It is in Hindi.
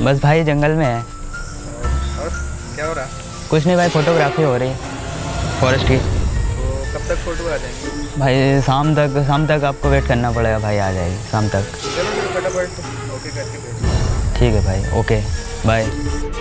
बस भाई जंगल में है। और क्या हो रहा? कुछ नहीं भाई, फोटोग्राफी हो रही है फॉरेस्ट की। तो कब तक फोटो आ जाएंगे? भाई शाम तक आपको वेट करना पड़ेगा भाई, आ जाएगी शाम तक। चलो फिर फटाफट ओके करके भेजो। ठीक है भाई, ओके बाय।